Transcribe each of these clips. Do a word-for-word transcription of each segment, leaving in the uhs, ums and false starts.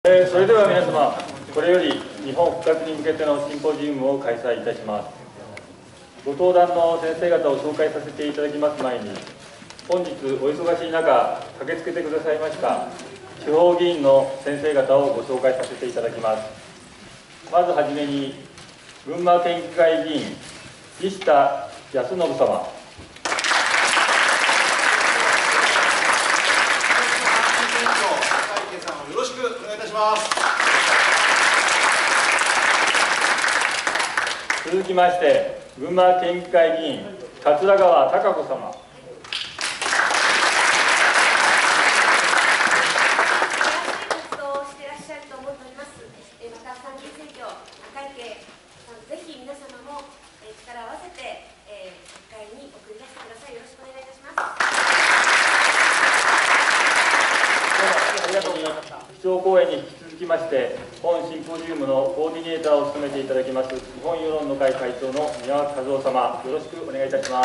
えー、それでは皆様、これより日本復活に向けてのシンポジウムを開催いたします。ご登壇の先生方を紹介させていただきます前に、本日お忙しい中、駆けつけてくださいました地方議員の先生方をご紹介させていただきます。まずはじめに、群馬県議会議員、西田康信様。 よろしくお願いいたします。 続きまして、群馬県議会議員、桂川貴子様。基調講演に引き続きまして、本シンポジウムのコーディネーターを務めていただきます、日本世論の会会長の宮脇和夫様、よろしくお願いいたします。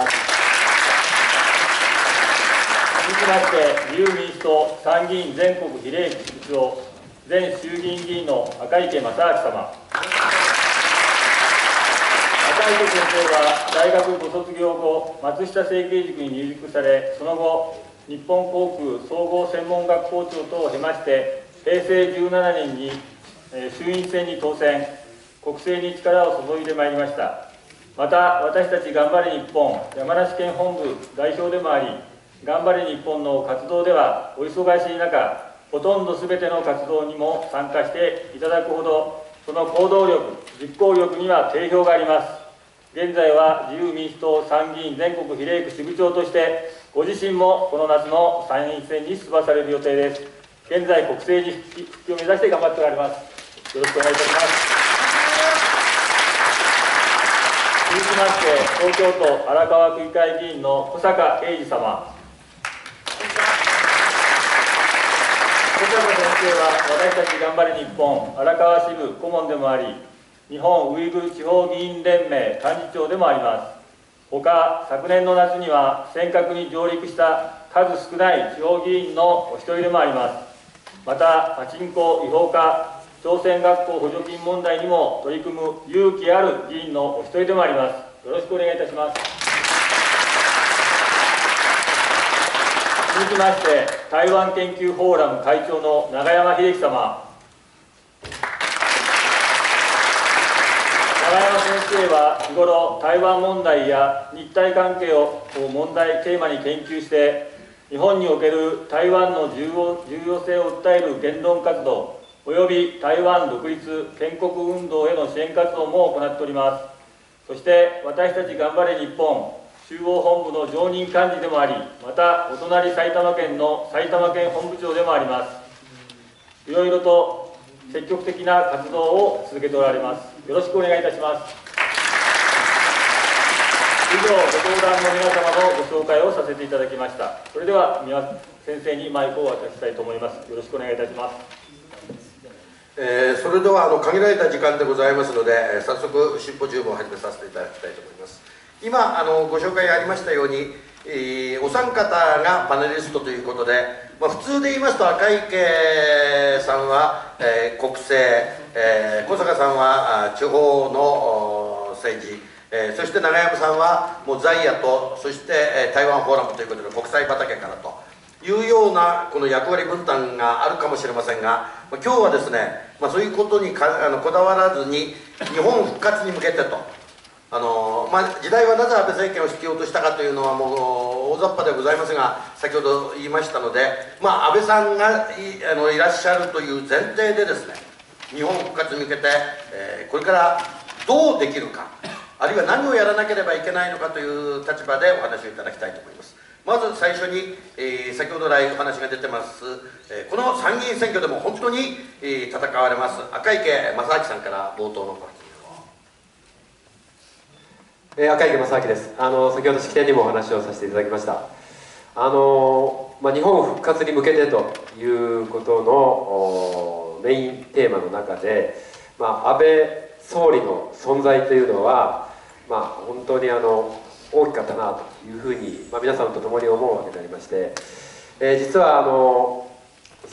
続きまして、自由民主党参議院全国比例区支部長、前衆議院議員の赤池正明様。赤池先生は大学ご卒業後、松下政経塾に入塾され、その後、日本航空総合専門学校長等を経まして、へいせいじゅうななねんに衆院選に当選、国政に力を注いでまいりました。また、私たち頑張れ日本山梨県本部代表でもあり、頑張れ日本の活動ではお忙しい中、ほとんどすべての活動にも参加していただくほど、その行動力、実行力には定評があります。現在は自由民主党参議院全国比例区支部長として、ご自身もこの夏の参院選に出馬される予定です。現在、国政に復帰を目指して頑張っておられます。よろしくお願いいたします。続きまして、東京都荒川区議会議員の小坂英二様。小坂先生は、私たち頑張れ日本荒川支部顧問でもあり、日本ウイグル地方議員連盟幹事長でもあります。ほか、昨年の夏には尖閣に上陸した数少ない地方議員のお一人でもあります。また、パチンコ違法化、朝鮮学校補助金問題にも取り組む勇気ある議員のお一人でもあります。よろしくお願いいたします。続きまして、台湾研究フォーラム会長の永山秀樹様。永山先生は日頃、台湾問題や日台関係を問題テーマに研究して、日本における台湾の重要、重要性を訴える言論活動、および台湾独立建国運動への支援活動も行っております。そして、私たち頑張れ日本中央本部の常任幹事でもあり、また、お隣埼玉県の埼玉県本部長でもあります。いろいろと積極的な活動を続けておられます。よろしくお願いいたします。以上、ご登壇の皆様のご紹介をさせていただきました。それでは、宮先生にマイクを渡したいと思います。よろしくお願いいたします。 えー、それではあの限られた時間でございますので、えー、早速シンポジウムを始めさせていただきたいと思います。今あのご紹介ありましたように、えー、お三方がパネリストということで、まあ、普通で言いますと赤池さんは、えー、国政、えー、小坂さんは地方の政治、えー、そして永山さんはもう在野と、そして、えー、台湾フォーラムということで国際畑からというようなこの役割分担があるかもしれませんが、まあ、今日はですね、まあ、そういうことにかあのこだわらずに日本復活に向けてとあの、まあ、時代はなぜ安倍政権を必要としたかというのはもう大雑把ではございますが、先ほど言いましたので、まあ、安倍さんが い, あのいらっしゃるという前提でですね、日本復活に向けて、えー、これからどうできるか、あるいは何をやらなければいけないのかという立場でお話をいただきたいと思います。まず最初に、えー、先ほど来お話が出てます、えー、この参議院選挙でも本当に、えー、戦われます赤池正明さんから冒頭のご発言を。えー、赤池正明です。あの先ほど式典にもお話をさせていただきました。あの、まあ、日本復活に向けてということのメインテーマの中で、まあ、安倍総理の存在というのは、まあ、本当にあの大きかったなというふうに、まあ、皆さんと共に思うわけでありまして、えー、実はあの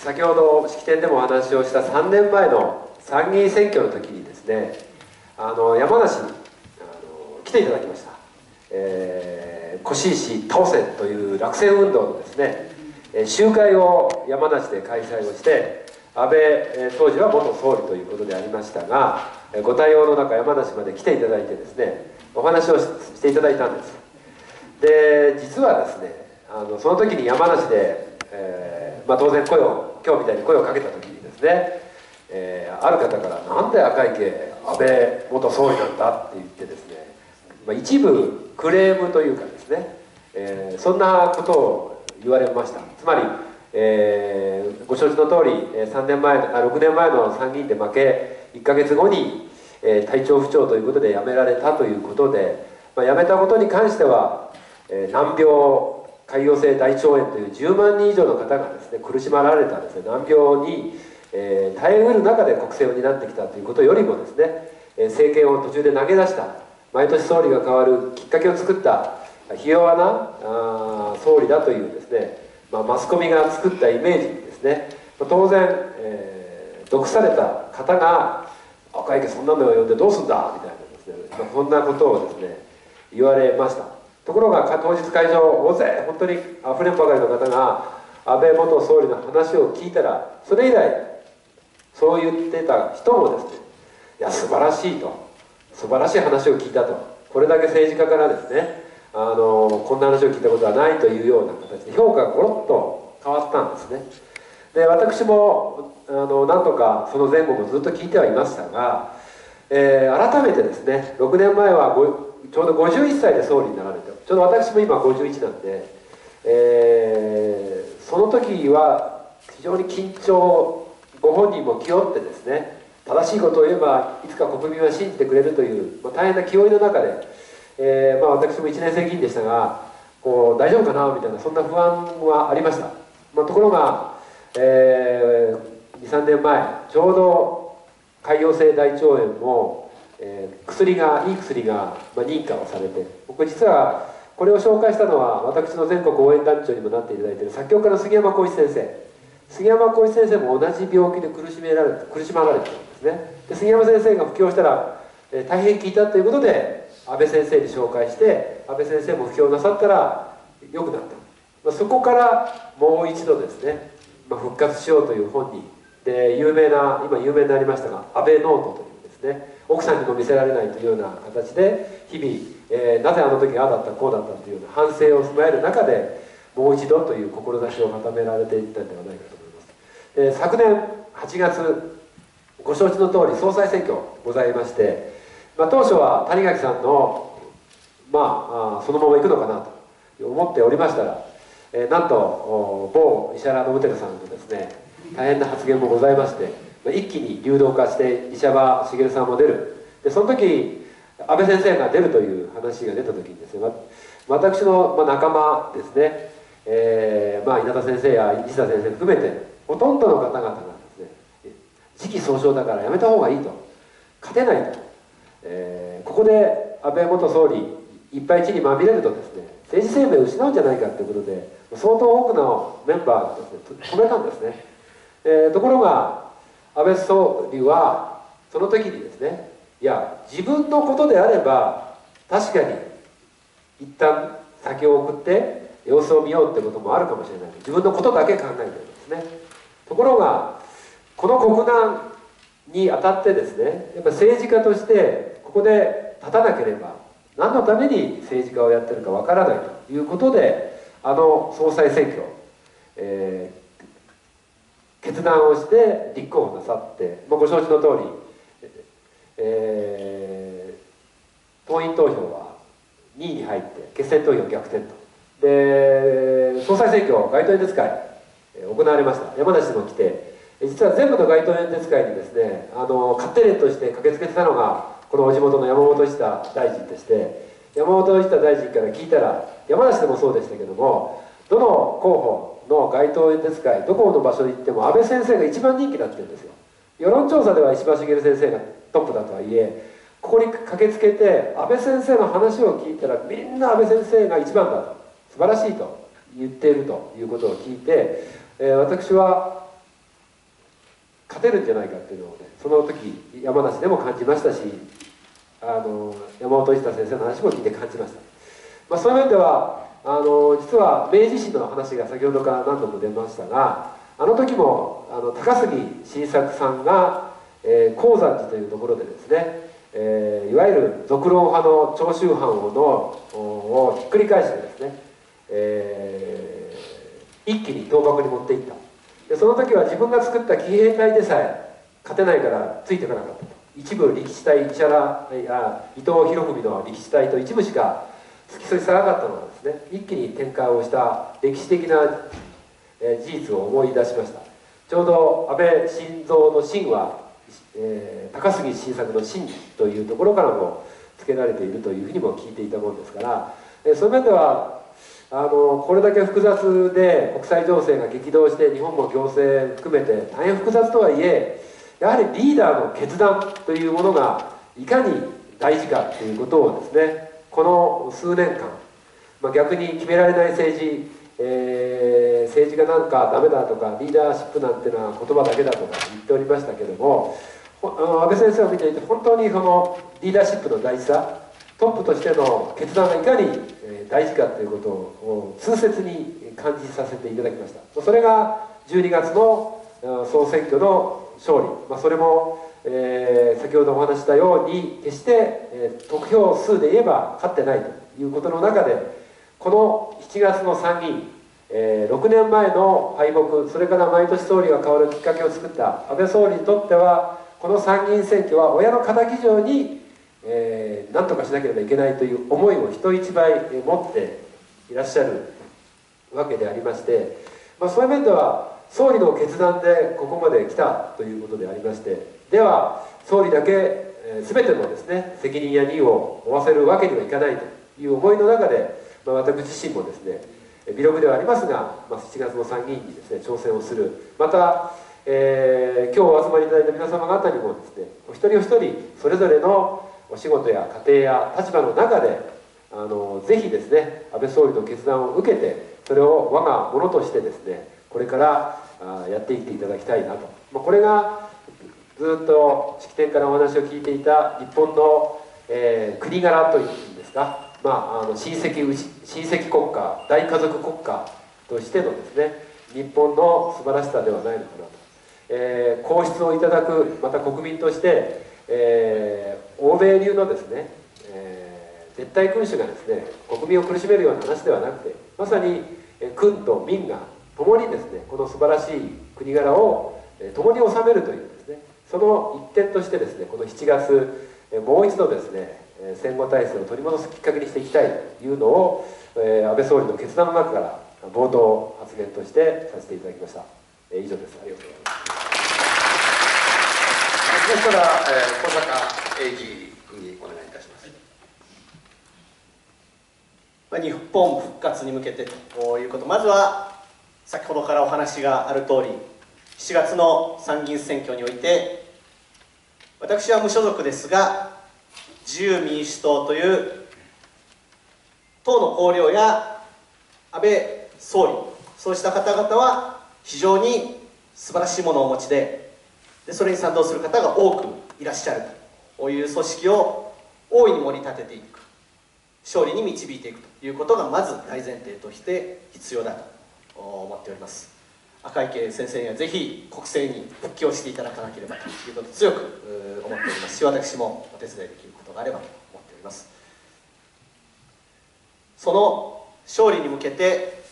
先ほど式典でもお話をしたさんねんまえの参議院選挙の時にですね、あの山梨にあの来ていただきました、えー、越石倒せという落選運動のですね集会を山梨で開催をして、安倍当時は元総理ということでありましたが、ご対応の中山梨まで来ていただいてですね、お話をしていただいたんです。で実はですね、あのその時に山梨で、えーまあ、当然声を今日みたいに声をかけた時にですね、えー、ある方から「なんで赤池安倍元総理なんだ」って言ってですね、まあ、一部クレームというかですね、えー、そんなことを言われました。つまり、えー、ご承知の通りさんねんまえあろくねんまえの参議院で負けいっかげつごに、えー、体調不調ということで辞められたということで、まあ、辞めたことに関しては、えー、難病潰瘍性大腸炎というじゅうまんにん以上の方がですね苦しまられたですね難病に、えー、耐えうる中で国政を担ってきたということよりもですね、えー、政権を途中で投げ出した毎年総理が変わるきっかけを作ったひ弱なあ総理だというですね、まあ、マスコミが作ったイメージにですね、当然、えー、毒された方が「赤池そんなのを呼んでどうすんだ」みたいなですね、まあ、こんなことをですね言われました。ところが当日会場大勢本当にあふれんばかりの方が安倍元総理の話を聞いたら、それ以来そう言ってた人もですね「いや素晴らしい」と「素晴らしい話を聞いた」と、これだけ政治家からですねあのこんな話を聞いたことはないというような形で評価がゴロッと変わったんですね。で私もあの何とかその前後もずっと聞いてはいましたが、えー、改めてですねろくねんまえはごちょうどごじゅういっさいで総理になられて、ちょうど私も今ごじゅういちなんで、えー、その時は非常に緊張、ご本人も気負ってですね正しいことを言えばいつか国民は信じてくれるという、まあ、大変な気負いの中で、えーまあ、私もいちねん生議員でしたがこう大丈夫かなみたいなそんな不安はありました。まあ、ところが、えー、にさんねんまえちょうど潰瘍性大腸炎も、えー、薬がいい薬が、まあ、認可をされて、僕実はこれを紹介したのは私の全国応援団長にもなっていただいている作曲家の杉山浩一先生。杉山浩一先生も同じ病気で苦しめられ苦しまられているんですね。で杉山先生が布教したら、えー、大変効いたということで安倍先生に紹介して、安倍先生も布教なさったら良くなった、まあ、そこからもう一度ですね、まあ、復活しようという本にで有名な今有名になりましたが安倍ノートというですね、奥さんにも見せられないというような形で日々、えー、なぜあの時ああだったこうだったというような反省を踏まえる中でもう一度という志を固められていったんではないかと思います。で昨年はちがつご承知の通り総裁選挙ございまして、まあ、当初は谷垣さんのまあそのまま行くのかなと思っておりましたら、えー、なんと某石原伸晃さんのですね大変な発言もございまして、まあ、一気に流動化して石破茂さんも出る。でその時安倍先生が出るという話が出た時にですね、ま、私の仲間ですね、えーまあ、稲田先生や西田先生含めてほとんどの方々がですね時期尚早だからやめた方がいいと、勝てないと、えー、ここで安倍元総理いっぱい地にまみれるとですね政治生命を失うんじゃないかということで相当多くのメンバーがですね止めたんですね。えー、ところが安倍総理はその時にですね、いや自分のことであれば確かに一旦先を送って様子を見ようってこともあるかもしれない、自分のことだけ考えてるんですね。ところがこの国難にあたってですね、やっぱ政治家としてここで立たなければ何のために政治家をやってるかわからないということで、あの総裁選挙、えー、決断をして立候補なさって、まあ、ご承知の通り、えー、党員投票はにいに入って決選投票逆転と。で総裁選挙街頭演説会、えー、行われました。山梨にも来て、実は全部の街頭演説会にですねあの勝手連として駆けつけてたのがこのお地元の山本一太大臣でして、山本一太大臣から聞いたら山梨でもそうでしたけども、どの候補の街頭演説会どこの場所に行っても安倍先生が一番人気だって言うんですよ。世論調査では石破茂先生がトップだとはいえ、ここに駆けつけて安倍先生の話を聞いたらみんな安倍先生が一番だと素晴らしいと言っているということを聞いて、えー、私は勝てるんじゃないかっていうのをね、その時山梨でも感じましたし、あの山本一太先生の話も聞いて感じました。まあ、そういう面ではあの実は明治維新の話が先ほどから何度も出ましたが、あの時もあの高杉晋作さんが、えー、鉱山寺というところでですね、えー、いわゆる俗論派の長州藩をのをひっくり返してですね、えー、一気に倒幕に持っていった。でその時は自分が作った騎兵隊でさえ勝てないからついていかなかったと。一部力士隊、石原あ伊藤博文の力士隊と一部しか付き添いさなかったのがですね、一気に展開をした歴史的な、えー、事実を思い出しました。ちょうど安倍晋三の晋は、えー、高杉晋作の晋というところからも付けられているというふうにも聞いていたものですから、えー、そういう面ではあのこれだけ複雑で国際情勢が激動して日本も行政含めて大変複雑とはいえ、やはりリーダーの決断というものがいかに大事かということをですね、この数年間、まあ、逆に決められない政治、えー、政治がなんかダメだとかリーダーシップなんていうのは言葉だけだとか言っておりましたけども、安倍先生を見ていて本当にそのリーダーシップの大事さ、トップとしての決断がいかに大事かということを痛切に感じさせていただきました。それがじゅうにがつの総選挙の勝利、まあ、それも、えー、先ほどお話したように決して、えー、得票数で言えば勝ってないということの中で、このしちがつの参議院、えー、ろくねんまえの敗北、それから毎年総理が変わるきっかけを作った安倍総理にとっては、この参議院選挙は親の敵以上に、えー、何とかしなければいけないという思いを人一倍持っていらっしゃるわけでありまして、まあ、そういう面では総理の決断でここまで来たということでありまして、では総理だけ、えー、全てのですね責任や任を負わせるわけにはいかないという思いの中で、まあ、私自身もですね微力ではありますが、まあ、しちがつの参議院にですね挑戦をする、また、えー、今日お集まりいただいた皆様方にもですねお一人お一人それぞれのお仕事や家庭や立場の中であのぜひですね安倍総理の決断を受けて、それを我がものとしてですねこれからあやっていっていただきたいなと、まあ、これがずっと式典からお話を聞いていた日本の、えー、国柄というんですか、まあ、あの親戚親戚国家大家族国家としてのですね日本の素晴らしさではないのかなと、えー、皇室をいただくまた国民として、えー、欧米流のですね、えー、絶対君主がですね国民を苦しめるような話ではなくて、まさに君と民が共にですねこの素晴らしい国柄を共に治めるというですね、その一点としてですねこのしちがつもう一度ですね戦後体制を取り戻すきっかけにしていきたいというのを安倍総理の決断の中から冒頭発言としてさせていただきました。以上です。ありがとうございます。 そしたら、えー、小坂英二君にお願いいたします。 まあ、日本復活に向けてということ、まずは先ほどからお話がある通り、しちがつの参議院選挙において、私は無所属ですが、自由民主党という党の綱領や安倍総理、そうした方々は非常に素晴らしいものをお持ちで、でそれに賛同する方が多くいらっしゃるという組織を大いに盛り立てていく、勝利に導いていくということがまず大前提として必要だと思っております。赤池先生にはぜひ国政に復帰をしていただかなければということを強く思っておりますし、私もお手伝いできることがあればと思っております。その勝利に向けて、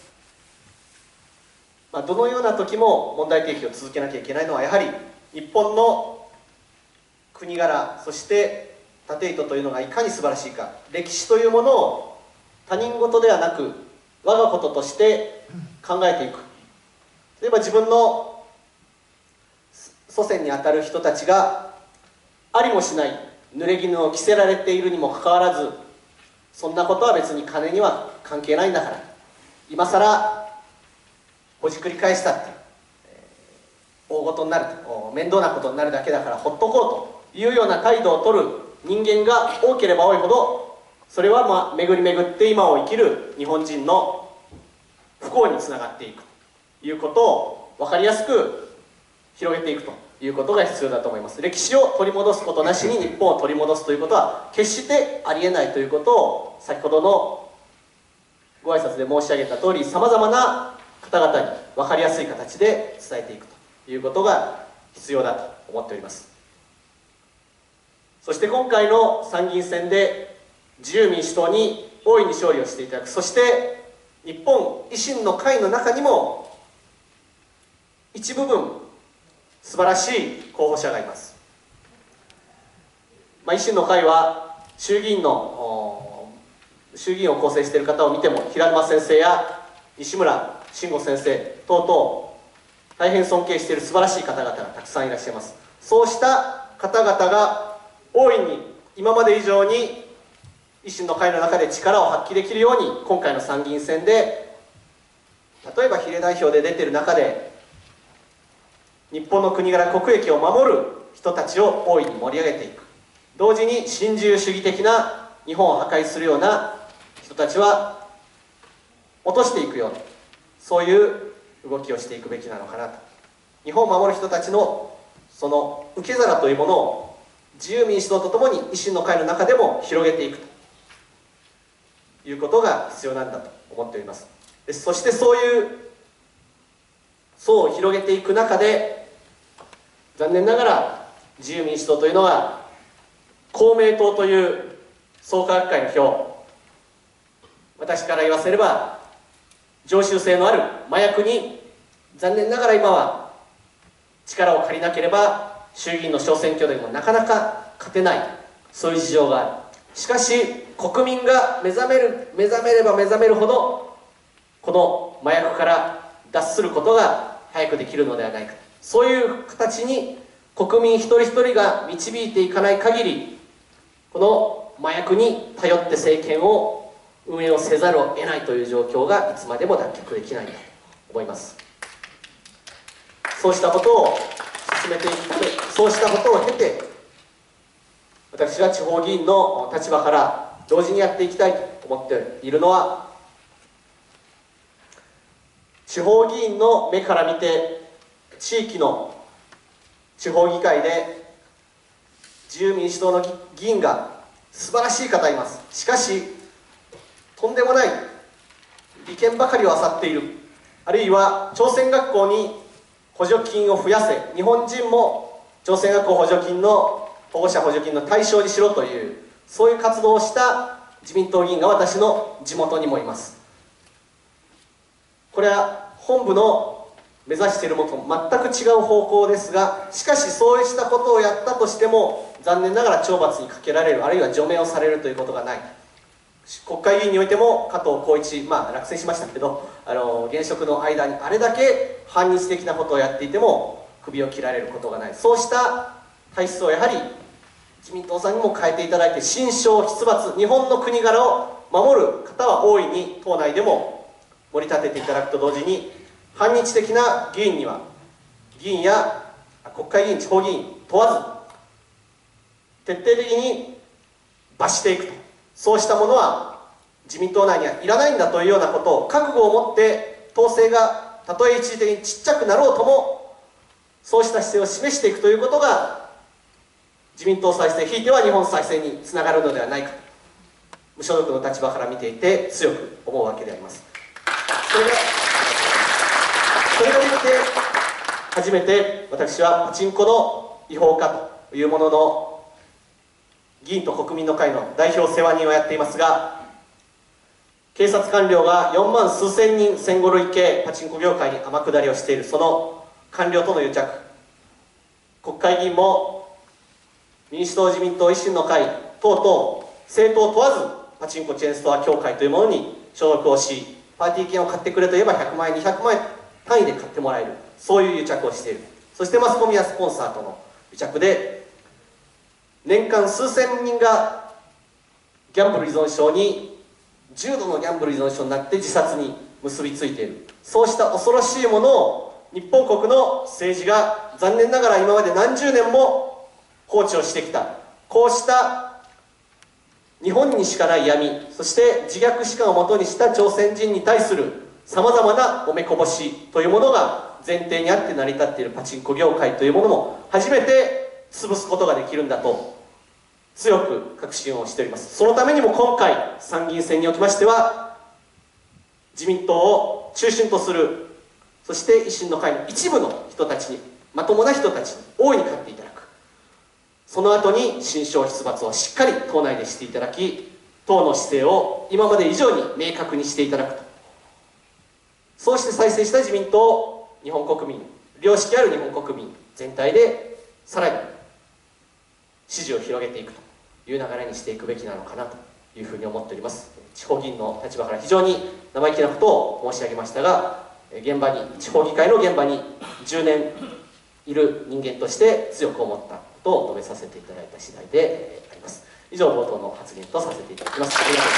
まあ、どのような時も問題提起を続けなきゃいけないのは、やはり日本の国柄、そして縦糸というのがいかに素晴らしいか、歴史というものを他人事ではなく我がこととして考えていく。例えば自分の祖先にあたる人たちがありもしない濡れ衣を着せられているにもかかわらず、そんなことは別に金には関係ないんだから、今さらほじくり返したって、えー、大事になると、面倒なことになるだけだからほっとこうというような態度を取る人間が多ければ多いほど、それはまあ巡り巡って今を生きる日本人の不幸につながっていくということを分かりやすく広げていくということが必要だと思います。歴史を取り戻すことなしに日本を取り戻すということは決してありえないということを、先ほどのご挨拶で申し上げた通り、さまざまな方々に分かりやすい形で伝えていくということが必要だと思っております。そして今回の参議院選で自由民主党に大いに勝利をしていただく、そして日本維新の会の中にも一部分素晴らしい候補者がいます。まあ、維新の会は衆議院の衆議院を構成している方を見ても、平沼先生や西村慎吾先生等々大変尊敬している素晴らしい方々がたくさんいらっしゃいます。そうした方々が大いに今まで以上に維新の会の中で力を発揮できるように、今回の参議院選で例えば比例代表で出ている中で日本の国柄国益を守る人たちを大いに盛り上げていく、同時に新自由主義的な日本を破壊するような人たちは落としていくような、そういう動きをしていくべきなのかなと。日本を守る人たちのその受け皿というものを自由民主党とともに維新の会の中でも広げていくということが必要なんだと思っております。でそしてそういう層を広げていく中で、残念ながら自由民主党というのは公明党という創価学会の票、私から言わせれば常習性のある麻薬に残念ながら今は力を借りなければ衆議院の小選挙でもなかなか勝てない、そういう事情がある。しかし国民が目覚める目覚めれば目覚めるほどこの麻薬から脱することが早くできるのではないか、そういう形に国民一人一人が導いていかない限り、この麻薬に頼って政権を運営をせざるを得ないという状況がいつまでも脱却できないんだと思います。そうしたことを進めていく、そうしたことを経て、私が地方議員の立場から同時にやっていきたいと思っているのは、地方議員の目から見て地域の地方議会で自由民主党の議員が素晴らしい方います。しかしとんでもない利権ばかりを漁っている、あるいは朝鮮学校に補助金を増やせ、日本人も朝鮮学校補助金の保護者補助金の対象にしろという、そういう活動をした自民党議員が私の地元にもいます。これは本部の目指しているものと全く違う方向ですが、しかしそうしたことをやったとしても残念ながら懲罰にかけられる、あるいは除名をされるということがない。国会議員においても加藤浩一、まあ落選しましたけど、あの現職の間にあれだけ反日的なことをやっていても首を切られることがない。そうした体質をやはり自民党さんにも変えていただいて、新章出伐、日本の国柄を守る方は大いに党内でも盛り立てていただくと同時に、反日的な議員には議員や国会議員、地方議員問わず徹底的に罰していくと、そうしたものは自民党内にはいらないんだというようなことを覚悟を持って、統制がたとえ一時的にちっちゃくなろうともそうした姿勢を示していくということが自民党再生、ひいては日本再生につながるのではないかと、無所属の立場から見ていて強く思うわけであります。それがそれができて初めて私はパチンコの違法化というものの議員と国民の会の代表世話人をやっていますが、警察官僚がよんまん数千人戦後累計パチンコ業界に天下りをしているその官僚との癒着、国会議員も民主党、自民党、維新の会等々政党問わずパチンコチェーンストア協会というものに所属をし、パーティー券を買ってくれといえばひゃくまんえんにひゃくまんえん単位で買ってもらえる、そういう癒着をしている。そしてマスコミやスポンサーとの癒着で年間数千人がギャンブル依存症に、重度のギャンブル依存症になって自殺に結びついている。そうした恐ろしいものを日本国の政治が残念ながら今まで何十年も放置をしてきた、こうした日本にしかない闇、そして自虐史観をもとにした朝鮮人に対するさまざまなおめこぼしというものが前提にあって成り立っているパチンコ業界というものも初めて潰すことができるんだと強く確信をしております。そのためにも今回参議院選におきましては、自民党を中心とする、そして維新の会の一部の人たちに、まともな人たちに大いに勝っていただく、その後に新章出馬をしっかり党内でしていただき、党の姿勢を今まで以上に明確にしていただくと、そうして再生した自民党を日本国民、良識ある日本国民全体でさらに支持を広げていくという流れにしていくべきなのかなというふうに思っております。地方議員の立場から非常に生意気なことを申し上げましたが、現場に、地方議会の現場にじゅうねんいる人間として強く思ったことを述べさせていただいた次第であります。以上、冒頭の発言とさせていただきます。ありがとう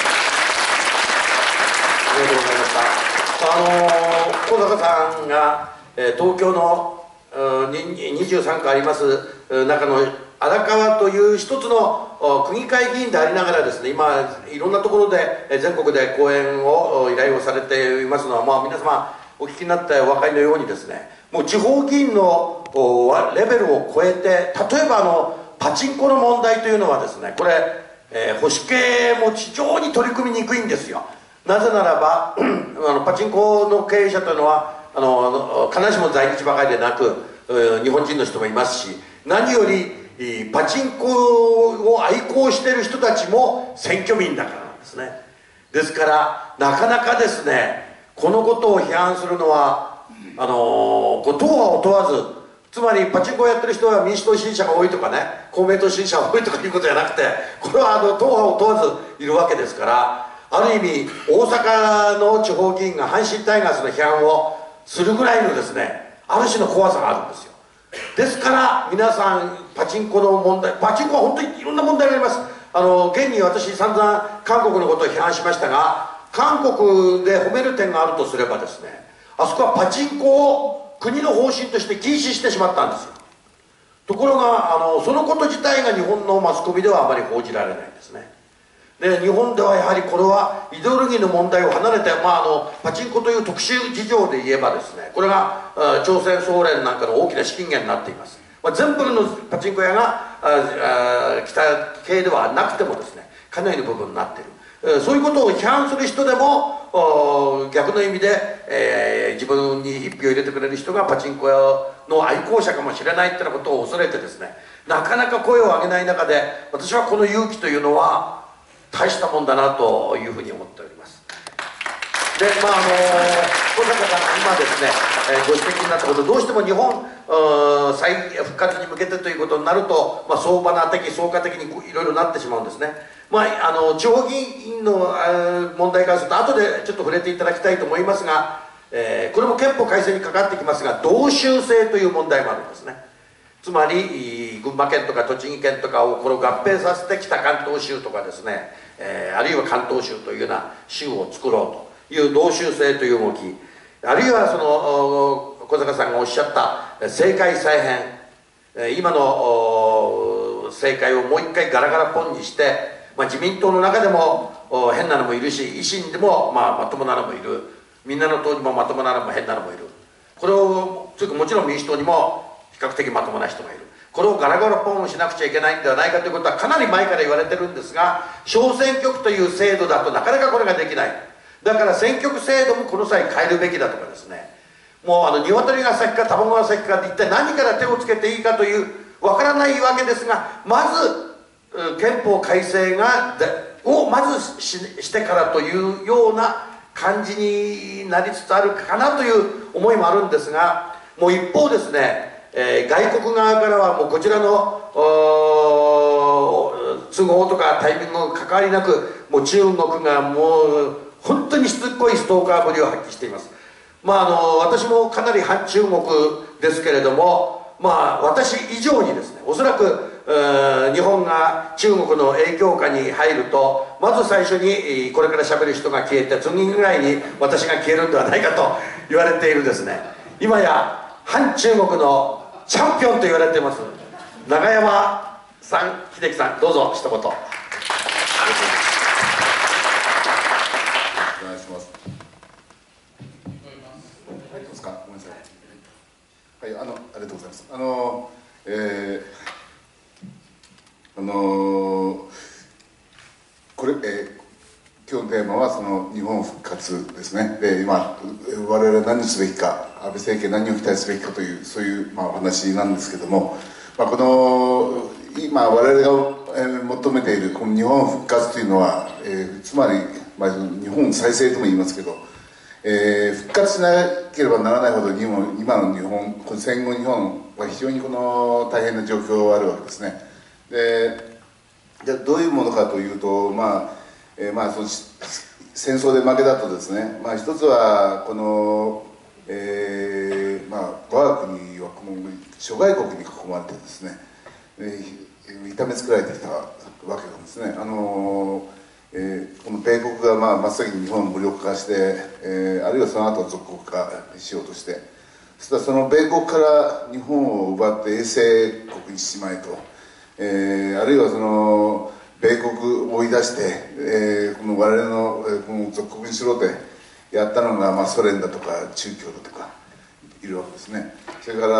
ございます。 ありがとうございました。あの小坂さんが、えー、東京のにじゅうさんくあります中の荒川という一つの区議会議員でありながらですね、今いろんなところで全国で講演を依頼をされていますのは、まあ、皆様お聞きになってお分かりのようにですね、もう地方議員のレベルを超えて、例えばあのパチンコの問題というのはですね、これ、えー、保守系も非常に取り組みにくいんですよ。なぜならばあのパチンコの経営者というのはあの必ずしも在日ばかりでなく日本人の人もいますし、何よりパチンコを愛好している人たちも選挙民だからなんですね。ですからなかなかですね、このことを批判するのはあの党派を問わず、つまりパチンコをやってる人は民主党支持者が多いとかね、公明党支持者が多いとかいうことじゃなくて、これはあの党派を問わずいるわけですから、ある意味大阪の地方議員が阪神タイガースの批判をするぐらいのですね、ある種の怖さがあるんですよ。ですから皆さんパチンコの問題、パチンコは本当にいろんな問題があります。あの現に私散々韓国のことを批判しましたが、韓国で褒める点があるとすればですね、あそこはパチンコを国の方針として禁止してしまったんですよ。ところがあのそのこと自体が日本のマスコミではあまり報じられないんですね。で日本ではやはりこれはイデオロギーの問題を離れて、まあ、あのパチンコという特殊事情で言えばですね、これが朝鮮総連なんかの大きな資金源になっています。まあ、全部のパチンコ屋がああ北系ではなくてもですね、かなりの部分になっている。そういうことを批判する人でも逆の意味で、えー、自分に一票入れてくれる人がパチンコ屋の愛好者かもしれないってなことを恐れてですね、なかなか声を上げない中で、私はこの勇気というのは大したもんだなというふうに思っております。でまああの小坂さんが今ですね、えー、ご指摘になったこと、どうしても日本再復活に向けてということになると、まあ、相場な的相加的にいろいろなってしまうんですね。まあ、あの地方議員の問題からすると後でちょっと触れていただきたいと思いますが、えー、これも憲法改正にかかってきますが、同州制という問題もあるんですね。つまり群馬県とか栃木県とかをこれを合併させて北関東州とかですね、えー、あるいは関東州というような州を作ろうという同州制という動き、あるいはその小坂さんがおっしゃった政界再編、今の政界をもう一回ガラガラポンにして、まあ、自民党の中でも変なのもいるし、維新でもまあまともなのもいる、みんなの党にもまともなのも変なのもいる、これをというかもちろん民主党にも比較的まともな人がいる、これをガラガラポンをしなくちゃいけないんではないかということはかなり前から言われてるんですが、小選挙区という制度だとなかなかこれができない。だから選挙区制度もこの際変えるべきだとかですね、もうあの鶏が先か卵が先かで一体何から手をつけていいかというわからないわけですが、まず憲法改正がをまず し, してからというような感じになりつつあるかなという思いもあるんですが、もう一方ですね、えー、外国側からはもうこちらの都合とかタイミング関わりなく、もう中国がもう本当にしつこいストーカーぶりを発揮しています。まああの私もかなり反中国ですけれども、まあ私以上にですね、おそらく日本が中国の影響下に入ると、まず最初にこれからしゃべる人が消えて、次ぐらいに私が消えるんではないかと言われているですね、今や反中国のチャンピオンと言われています永山さん、秀樹さん、どうぞ一言。 お願いします。入ってますか？ごめんなさい。 はい、あの、ありがとうございます。あの、えー、あの、これ、えー、今日のテーマはその日本復活ですね。で、今、我々何をすべきか、安倍政権何を期待すべきかという、そういう、まあ、お話なんですけども、まあ、この、今、我々が、えー、求めているこの日本復活というのは、えー、つまり、まあ、日本再生とも言いますけど、えー、復活しなければならないほど日本今の日本この戦後日本は非常にこの大変な状況があるわけですね。でじゃあどういうものかというと、まあえーまあ、その戦争で負けたとですね、まあ、一つはこの、えーまあ、我が国はこの諸外国に囲まれてですね、えー、痛めつけられてきたわけなんですね。あのーえー、この米国が、まあ、真っ先に日本を無力化して、えー、あるいはその後属国化しようとして、そしたらその米国から日本を奪って衛星国にしまいと、えー、あるいはその米国を追い出して、えー、この我々の、えー、この属国にしろってやったのが、まあ、ソ連だとか中共だとかいるわけですね。それから、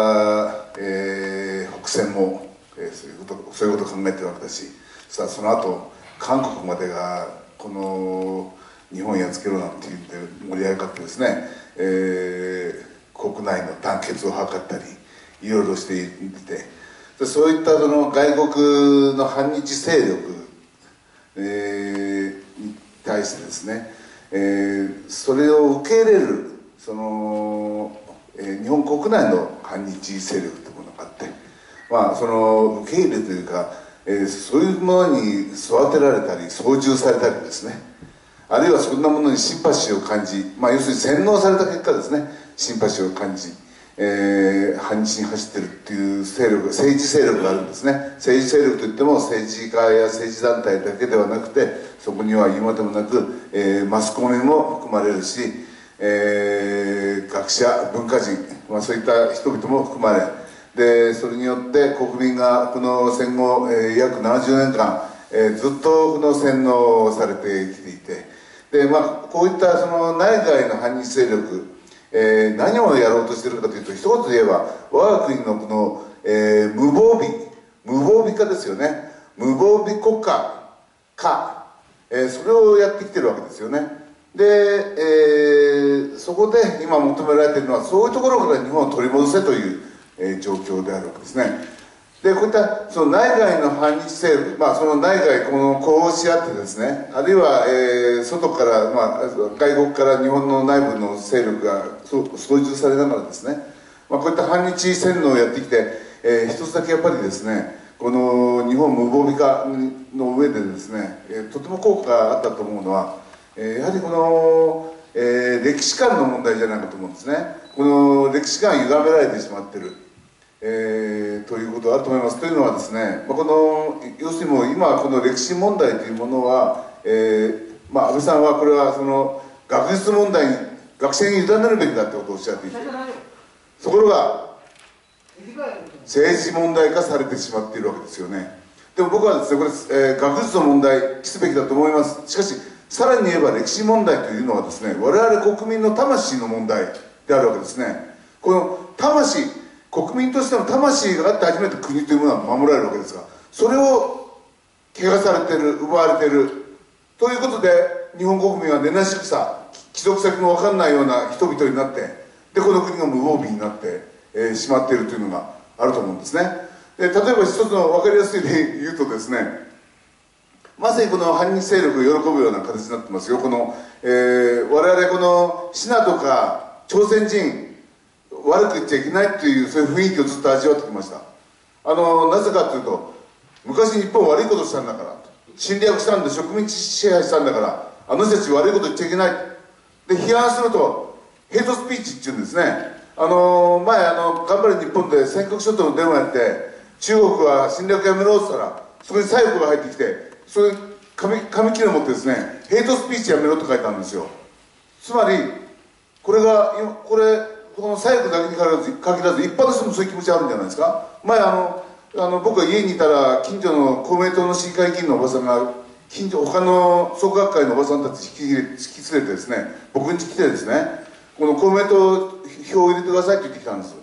えー、北線も、えー、そういうことそういうことを考えてるわけだし、そしたらその後韓国までがこの日本やっつけろなんていうんで盛り上がってですね、えー、国内の団結を図ったりいろいろしていて、そういったその外国の反日勢力、えー、に対してですね、えー、それを受け入れるその、えー、日本国内の反日勢力というものがあって、まあその受け入れというかえー、そういうものに育てられたり操縦されたりですね、あるいはそんなものにシンパシーを感じ、まあ、要するに洗脳された結果ですね、シンパシーを感じ、えー、反日に走ってるっていう勢力政治勢力があるんですね。政治勢力といっても政治家や政治団体だけではなくて、そこには言うまでもなく、えー、マスコミも含まれるし、えー、学者文化人、まあ、そういった人々も含まれる。でそれによって国民がこの戦後、えー、約ななじゅうねんかん、えー、ずっとこの洗脳されてきていて、で、まあ、こういったその内外の反日勢力、えー、何をやろうとしているかというと、一言で言えば我が国のこの、えー、無防備無防備化ですよね。無防備国家化、えー、それをやってきてるわけですよね。で、えー、そこで今求められているのは、そういうところから日本を取り戻せというえー、状況であるわけですね。でこういったその内外の反日勢力、まあ、その内外この呼応し合ってですね、あるいは、えー、外から、まあ、外国から日本の内部の勢力が操縦されながらですね、まあ、こういった反日洗脳をやってきて、えー、一つだけやっぱりですね、この日本無防備化の上でですね、えー、とても効果があったと思うのは、えー、やはりこの、えー、歴史観の問題じゃないかと思うんですね。この歴史観が歪められてしまっている、えー、ということがあると思います。というのはですね、まあ、この要するにもう今この歴史問題というものは、えーまあ、安倍さんはこれはその学術問題に学生に委ねるべきだということをおっしゃっていて、ところが政治問題化されてしまっているわけですよね。でも僕はですね、これ、えー、学術の問題にすべきだと思います。しかしさらに言えば歴史問題というのはですね、我々国民の魂の問題であるわけですね。この魂、国民としての魂があって初めて国というものは守られるわけですが、それを汚されてる、奪われてるということで、日本国民は根なし草、帰属先も分かんないような人々になって、でこの国が無防備になって、えー、しまっているというのがあると思うんですね。で例えば一つの分かりやすい例で言うとですね、まさにこの反日勢力を喜ぶような形になってますよ。この、えー、我々このシナとか朝鮮人悪く言っちゃいけないというそういう雰囲気をずっと味わってきました。あのなぜかというと、昔日本悪いことしたんだから、侵略したんで植民地支配したんだから、あの人たち悪いこと言っちゃいけないで批判するとヘイトスピーチっていうんですね。あの前あの頑張れ日本で尖閣諸島の電話やって、中国は侵略やめろって言ったら、そこに左翼が入ってきて、それ紙紙切れ持ってですね、ヘイトスピーチやめろと書いてあるんですよ。つまりこれがこれこの左翼だけに限らず一般の人もそういう気持ちあるんじゃないですか。前あのあの僕が家にいたら、近所の公明党の市議会議員のおばさんが近所他の創価学会のおばさんたち引き引き連れてですね、僕に来てですね、この公明党票を入れてくださいって言ってきたんです。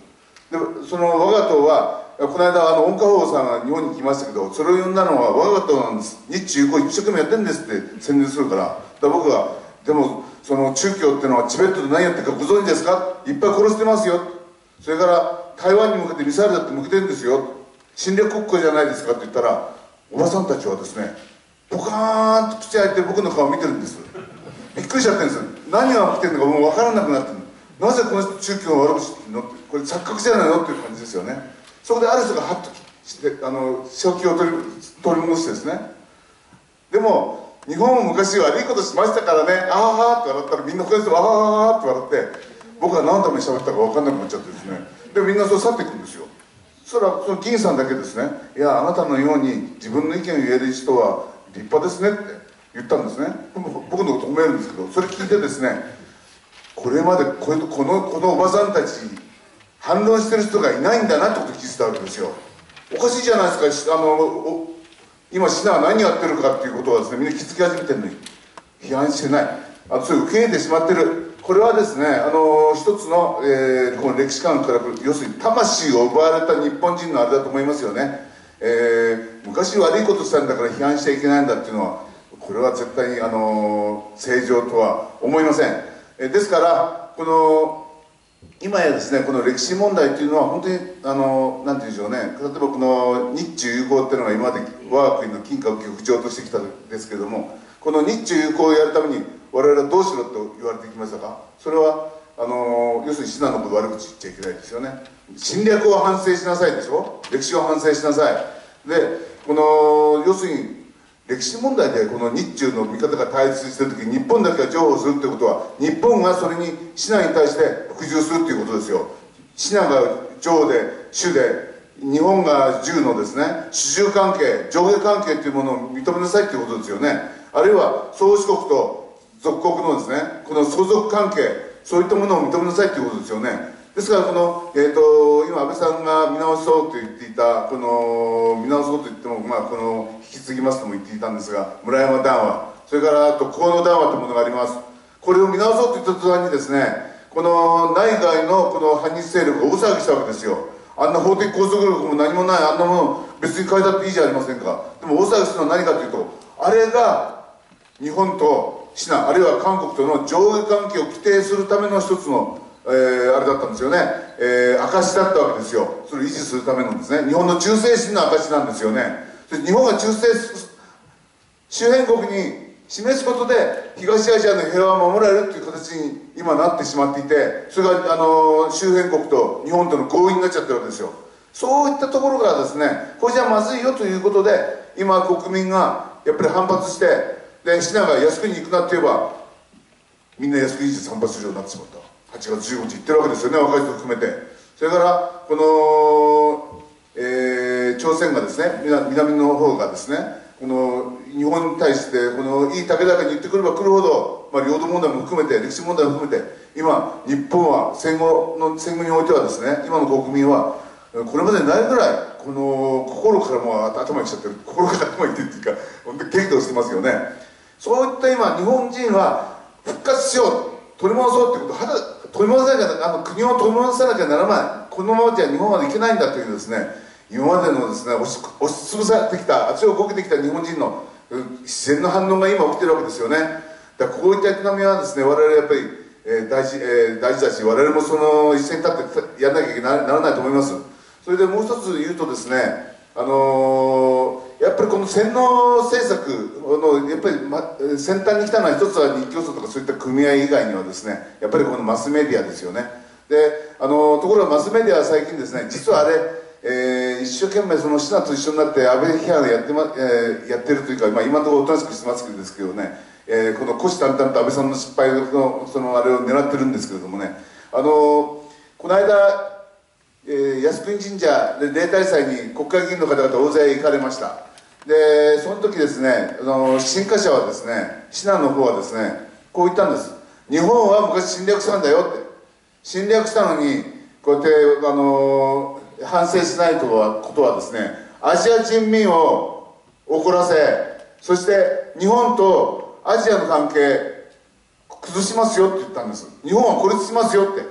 でその我が党はこの間あの温家宝さんが日本に来ましたけど、それを呼んだのは我が党なんです、日中友好一生懸命やってるんですって宣伝するから、だから僕がでもその中共っていうのはチベットで何やってるかご存知ですか、いっぱい殺してますよ、それから台湾に向けてミサイルだって向けてるんですよ、侵略国家じゃないですかって言ったら、おばさんたちはですねポカーンと口開いて僕の顔を見てるんです。びっくりしちゃってるんですよ。何が起きてるのかもう分からなくなってる。なぜこの人中共を悪口って言うのって、これ錯覚じゃないのっていう感じですよね。そこである人がハッとしてあの正気を取り取り戻してですね、でも日本も昔悪いことしましたからね、あははって笑ったらみんなこうやってわはははって笑って、僕は何のために喋ったか分かんなくなっちゃってですね、でみんなそう去っていくんですよ。そしたらその議員さんだけですね、いやあなたのように自分の意見を言える人は立派ですねって言ったんですね。僕のこと褒めるんですけど、それ聞いてですね、これまでこのこのこのおばさんたち反論してる人がいないんだなってことを気づいたわけですよ。おかしいじゃないですか、あの今シナが何やってるかっていうことはですね、みんな気づき始めてるのに批判してない、あそれを受け入れてしまってる。これはですね、あの一つの、えー、この歴史観から要するに魂を奪われた日本人のあれだと思いますよね。えー、昔悪いことしたんだから批判しちゃいけないんだっていうのは、これは絶対にあの正常とは思いません。えー、ですからこの今やですね、この歴史問題というのは本当にあのなんていうんでしょうね、例えばこの日中友好っていうのが今まで我が国の金貨を不調としてきたんですけれども、この日中友好をやるために我々はどうしろと言われてきましたか。それはあの要するにシナのこと悪口言っちゃいけないですよね。侵略を反省しなさいでしょ、歴史を反省しなさい。でこの要するに歴史問題でこの日中の見方が対立している時に日本だけが譲歩するってことは、日本がそれにシナに対して服従するっていうことですよ。シナが上で主で日本が従のですね、主従関係上下関係っていうものを認めなさいっていうことですよね。あるいは宗主国と属国のですね、この相続関係、そういったものを認めなさいっていうことですよね。ですからこの、えー、と今安倍さんが見直そうと言っていた、この見直そうと言っても、まあ、この引き継ぎますとも言っていたんですが、村山談話、それからあと河野談話というものがあります。これを見直そうと言った途端にですね、この内外のこの反日勢力が大騒ぎしたわけですよ。あんな法的拘束力も何もないあんなもの別に変えたっていいじゃありませんか。でも大騒ぎするのは何かというと、あれが日本とシナ、あるいは韓国との上下関係を規定するための一つの、えー、あれだったんですよね、えー、証だったわけですよ。それを維持するためのですね、日本の忠誠心の証なんですよね。日本が忠誠周辺国に示すことで東アジアの平和を守られるという形に今なってしまっていて、それがあの周辺国と日本との合意になっちゃってるわけですよ。そういったところからですね、これじゃまずいよということで今国民がやっぱり反発して、でシナが靖国に行くなって言えばみんな靖国に参発するようになってしまった。はちがつじゅうごにち行ってるわけですよね、若い人含めて。それからこの、えー、朝鮮がですね、南の方がですね、この日本に対してこのいい竹だけに言ってくれば来るほど、まあ、領土問題も含めて歴史問題も含めて、今日本は戦後の戦後においてはですね、今の国民はこれまでにないぐらいこの心からもう頭にきちゃってる、心から頭にきてるっていうか本当に激怒してますよね。そういった今日本人は復活しよう、取り戻そうってことを肌取り戻さなきゃ、あの国を取り戻さなきゃならない、このままじゃ日本までいけないんだというですね、今までのですね、押し押しつぶされてきた、圧力を受けてきた日本人の自然の反応が今起きてるわけですよね。だからこういった営みはですね、我々やっぱり、えー、大事、えー、大事だし、我々もその一線に立ってやらなきゃならないと思います。それでもう一つ言うとですね、あのー、やっぱりこの洗脳政策のやっぱり、ま、先端に来たのは一つは日教組とかそういった組合以外にはですね、やっぱりこのマスメディアですよね。で、あのー、ところがマスメディアは最近ですね、実はあれ、えー、一生懸命そのシナと一緒になって安倍批判をやって、まえー、やってるというか、まあ、今のところおとなしくしてますけどですけどね、えー、この虎視眈々と安倍さんの失敗のそのあれを狙ってるんですけれどもね、あのー、この間、えー、靖国神社で例大祭に国会議員の方々大勢行かれました。でその時ですね、あのー、新華社はですね、シナの方はですね、こう言ったんです。日本は昔侵略したんだよって。侵略したのにこうやって、あのー反省しないとはことはですね、アジア人民を怒らせ、そして日本とアジアの関係崩しますよって言ったんです。日本は孤立しますよって。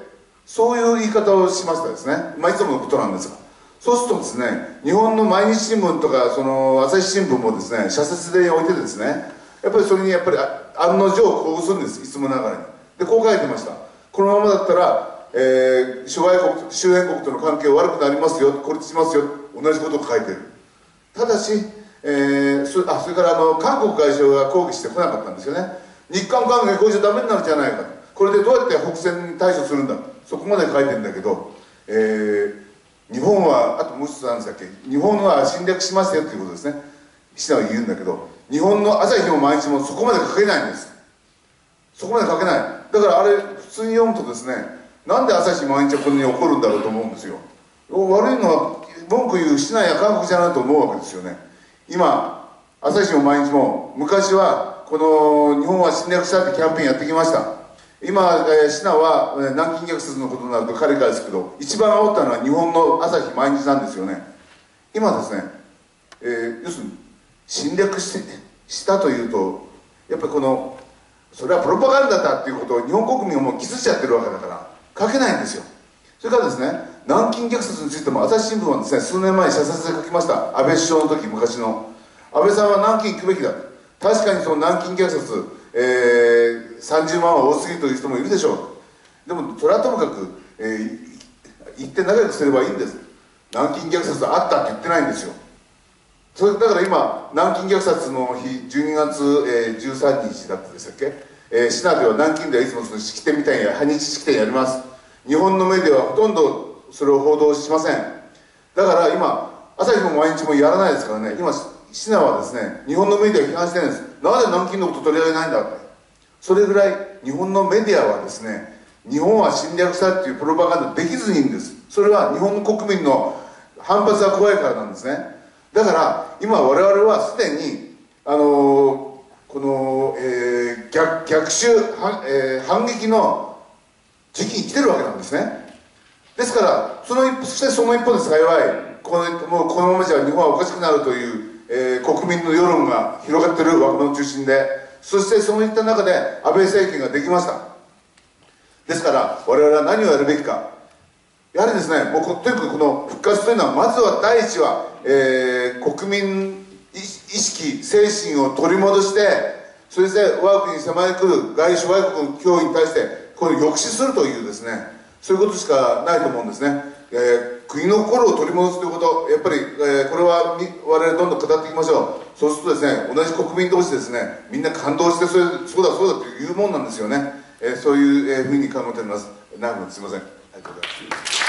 そういう言い方をしましたですね、まあ、いつものことなんですが、そうするとですね、日本の毎日新聞とかその朝日新聞もですね、社説で置いてですね、やっぱりそれにやっぱり案の定こうするんです、いつもながらに。でこう書いてました。このままだったら、えー、諸外国周辺国との関係悪くなりますよ、孤立しますよ、同じことを書いてる。ただし、えー、そ, あそれからあの韓国外相が抗議してこなかったんですよね。日韓関係こうじゃダメになるじゃないかと、これでどうやって北線に対処するんだ、そこまで書いてるんだけど、えー、日本はあともう一つなんでしたっけ、日本は侵略しましたよということですね、岸田は言うんだけど、日本の朝日も毎日もそこまで書けないんです。そこまで書けない。だからあれ普通に読むとですね、なんで朝日毎日はこんなに怒るんだろうと思うんですよ。悪いのは文句言う市内や韓国じゃないと思うわけですよね。今朝日も毎日も昔はこの日本は侵略したってキャンペーンやってきました。今、えー、シナは、えー、南京虐殺のことになると彼からですけど、一番煽ったのは日本の朝日毎日なんですよね。今ですね、えー、要するに侵略し、したというとやっぱりこのそれはプロパガンダだっていうことを日本国民はもう気づいちゃってるわけだから書けないんですよ。それからですね、南京虐殺についても朝日新聞はですね、数年前に社説で書きました。安倍首相の時、昔の安倍さんは南京行くべきだ、確かにその南京虐殺、えー、さんじゅうまんは多すぎるという人もいるでしょう。でもそれはともかく、えー、言って仲良くすればいいんです。南京虐殺あったって言ってないんですよ。それだから今南京虐殺の日じゅうにがつ、えー、じゅうさんにちだったでしたっけ、えー、シナでは南京ではいつもその式典みたいな反日式典やります。日本のメディアはほとんどそれを報道しません。だから今朝日も毎日もやらないですからね。今シナはですね、日本のメディアを批判してるんです。なぜ南京のこと取り上げないんだって。それぐらい日本のメディアはですね、日本は侵略したっていうプロパガンダできずにいるんです。それは日本の国民の反発が怖いからなんですね。だから今我々はすでにあのー、この、えー、逆, 逆襲、えー、反撃の時期に来てるわけなんですね。ですからその一そしてその一方で幸いこのもうこのままじゃ日本はおかしくなるという、えー、国民の世論が広がってる若者を中心で、そしてそういった中で安倍政権ができました。ですから我々は何をやるべきか、やはりですね、もうとにかくこの復活というのはまずは第一は、えー、国民意識精神を取り戻して、それで我が国に迫り来る外諸外国の脅威に対してこれを抑止するというですね、そういうことしかないと思うんですね。えー、国の心を取り戻すということ、やっぱり、えー、これは我々どんどん語っていきましょう。そうするとですね、同じ国民同士ですね、みんな感動してそれそうだそうだというもんなんですよね。えー、そういうふうに考えております。長くすみません。ありがとうございます。